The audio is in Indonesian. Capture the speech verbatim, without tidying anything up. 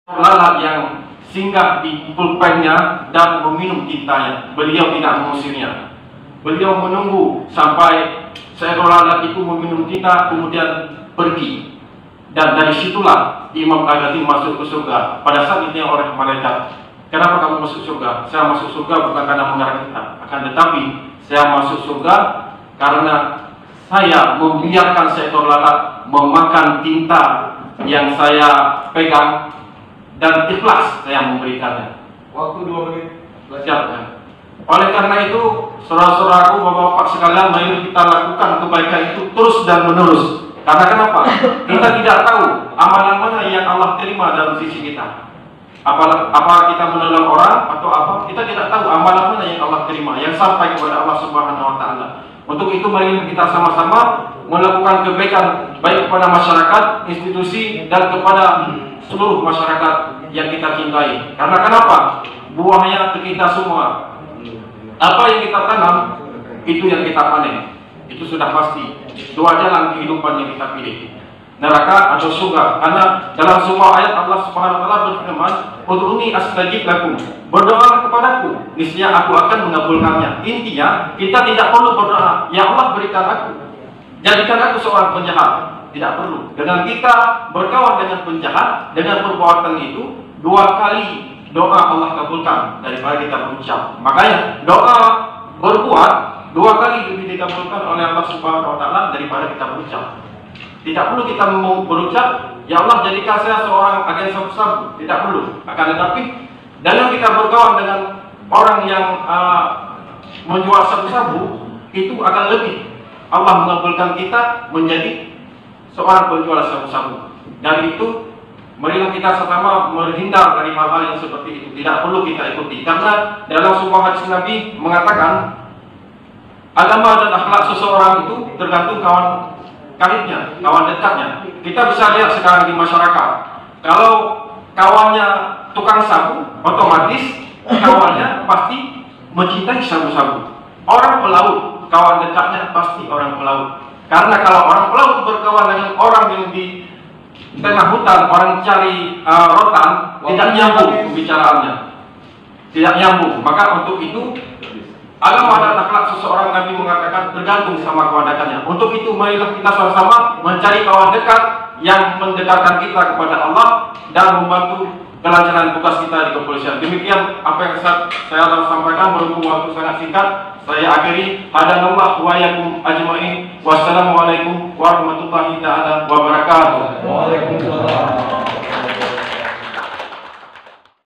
lalat yang singgah di pulpennya dan meminum tintanya. Beliau tidak mengusirnya. Beliau menunggu sampai seekor lalat itu meminum tinta, kemudian pergi. Dan dari situlah Imam Al-Ghazali masuk ke surga. Pada saat itu oleh malaikat, kenapa kamu masuk surga? Saya masuk surga bukan karena mengarang kita, akan tetapi saya masuk surga karena saya membiarkan seekor lalat memakan tinta yang saya pegang dan ikhlas saya memberikannya. Waktu dua menit. Siap ya. Oleh karena itu, saudara-saudaraku, bapak-bapak sekalian, mari kita lakukan kebaikan itu terus dan menerus. Karena kenapa? Kita tidak tahu amalan mana yang Allah terima dalam sisi kita. Apa, apa kita menolong orang atau apa? Kita tidak tahu amalan mana yang Allah terima, yang sampai kepada Allah Subhanahu Wa Taala. Untuk itu mari kita sama-sama melakukan kebaikan baik kepada masyarakat, institusi, dan kepada seluruh masyarakat yang kita cintai. Karena kenapa? Buahnya ke kita semua. Apa yang kita tanam, itu yang kita panen. Itu sudah pasti. Dua jalan kehidupan yang kita pilih, neraka atau surga. Karena dalam sebuah ayat Allah Subhanahu Wa Taala berfirman, "Ud'uni astajib lakum." Berdoa kepadaku, niscaya aku akan mengabulkannya. Intinya, kita tidak perlu berdoa, ya Allah berikan aku, jadikan aku seorang penjahat. Tidak perlu. Dengan kita berkawan dengan penjahat, dengan perbuatan itu, dua kali doa Allah kabulkan daripada kita berucap. Makanya doa berbuat dua kali lebih dikabulkan oleh Allah Subhanahu Wa Taala daripada kita berucap. Tidak perlu kita mau berucap, ya Allah jadikan saya seorang agen sabu-sabu. Tidak perlu. Akan tetapi dalam kita berkawan dengan orang yang uh, menjual sabu-sabu, itu akan lebih Allah mengabulkan kita menjadi seorang penjual sabu-sabu. Dan itu marilah kita sama menghindar dari hal-hal yang seperti itu. Tidak perlu kita ikuti. Karena dalam sebuah hadis Nabi mengatakan, agama dan akhlak seseorang itu tergantung kawan karibnya, kawan dekatnya. Kita bisa lihat sekarang di masyarakat, kalau kawannya tukang sabu, otomatis kawannya pasti mencintai sabu-sabu. Orang pelaut, kawan dekatnya pasti orang pelaut. Karena kalau orang pelaut berkawan dengan orang yang di tengah hutan, orang cari uh, rotan, tidak nyambung pembicaraannya, tidak nyambung. Maka untuk itu agama dan akhlak seseorang, Nabi mengatakan tergantung sama kawan dekatnya. Untuk itu marilah kita sama-sama mencari kawan dekat yang mendekatkan kita kepada Allah dan membantu kelancaran tugas kita di kepolisian. Demikian apa yang saya, saya telah sampaikan, berhubung waktu sangat singkat. Saya akhiri. Hadanallah wa yakum ajma'in. Wassalamualaikum warahmatullahi taala wabarakatuh. Waalaikumsalam.